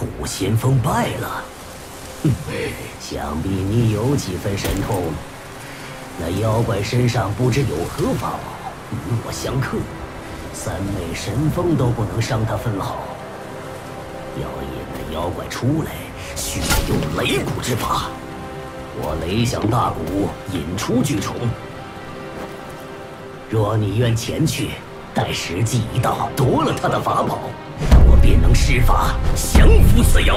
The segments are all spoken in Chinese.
土先锋败了。想必你有几分神通。那妖怪身上不知有何法宝，与我相克，三昧神风都不能伤他分毫。要引那妖怪出来，需用雷蛊之法。我雷响大鼓，引出巨虫。若你愿前去，待时机一到，夺了他的法宝，我便能施法降服此妖。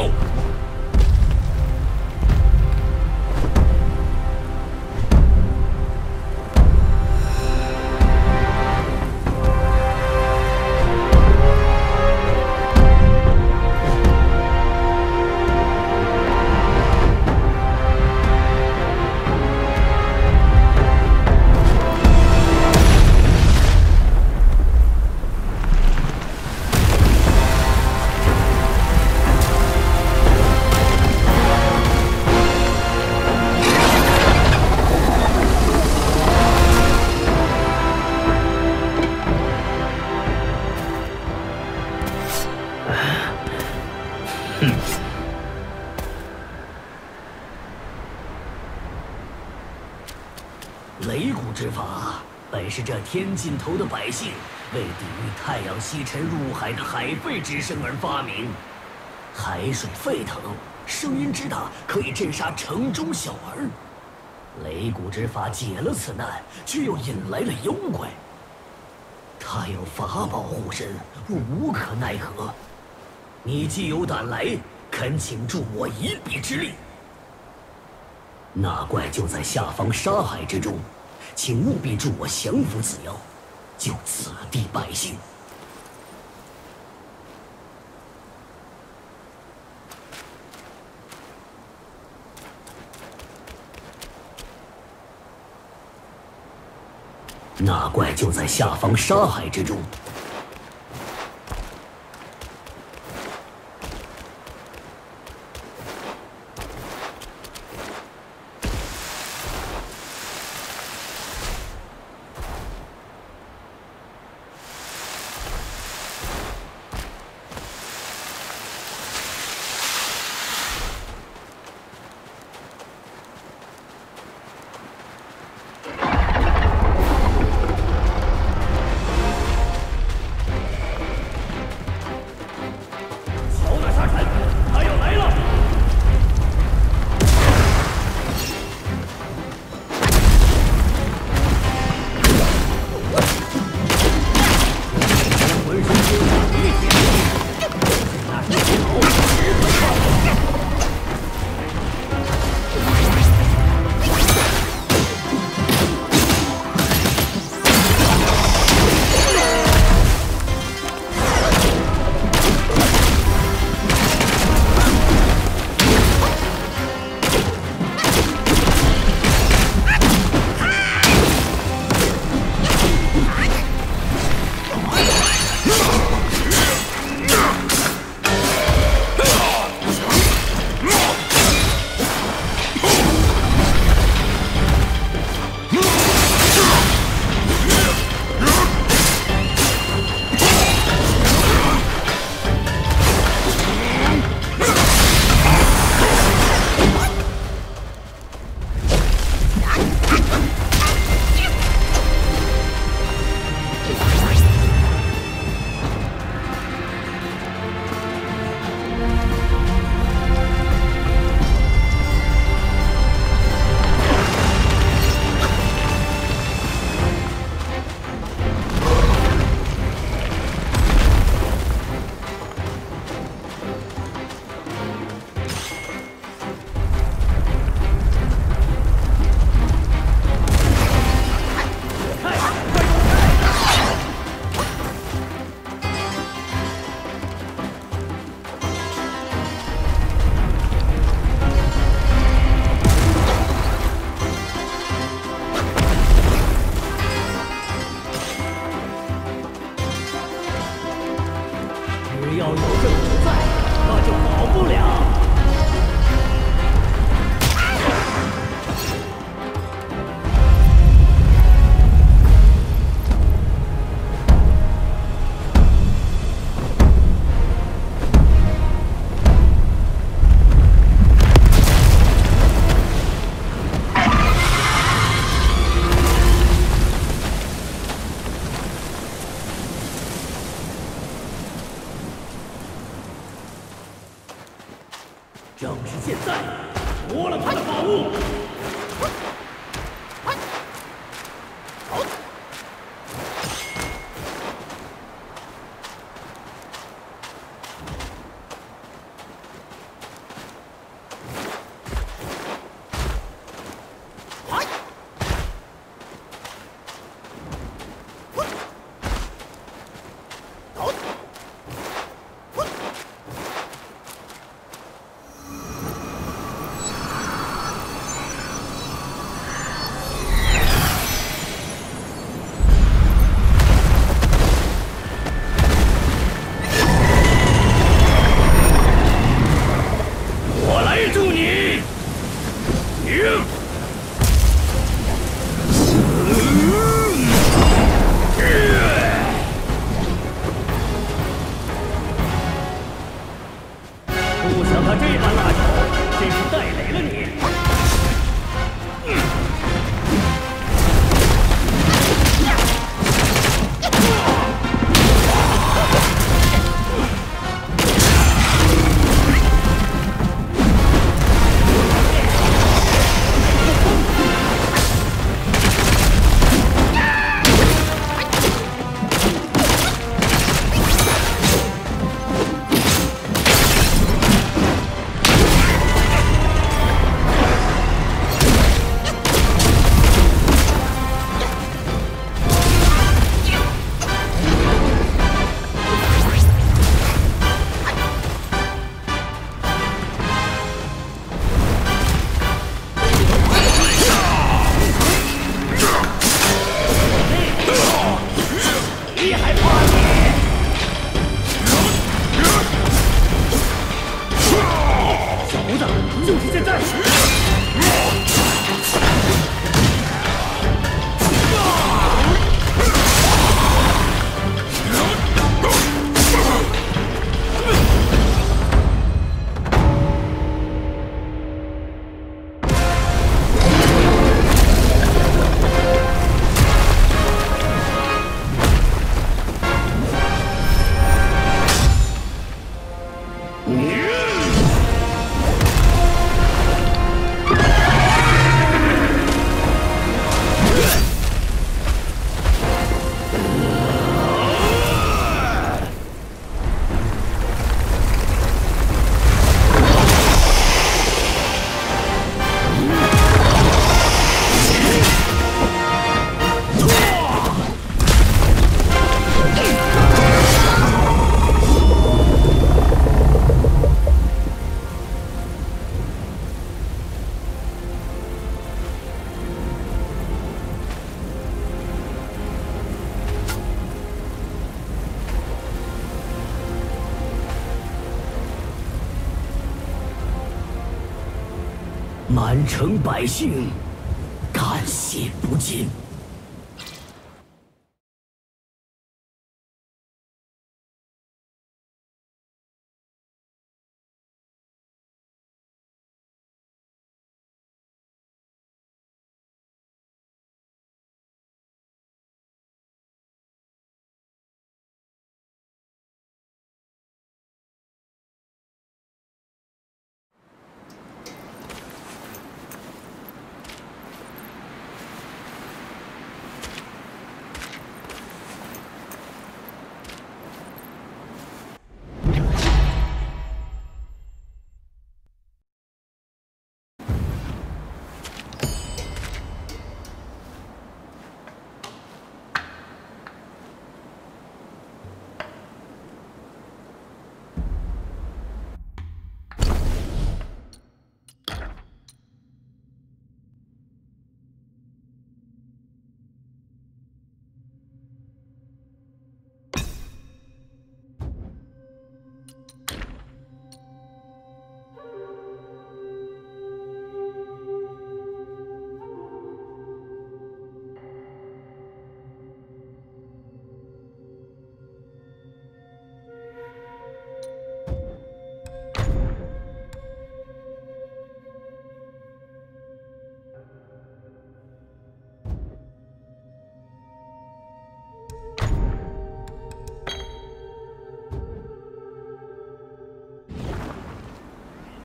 雷蛊之法本是这天尽头的百姓为抵御太阳西沉入海的海沸之声而发明。海水沸腾，声音之大，可以震杀城中小儿。雷蛊之法解了此难，却又引来了妖怪。他有法宝护身，我无可奈何。你既有胆来，恳请助我一臂之力。那怪就在下方沙海之中，请务必助我降服此妖，救此地百姓。那怪就在下方沙海之中。 物。不想他这般辣手，真是带累了你。就是现在！满城百姓，感谢不尽。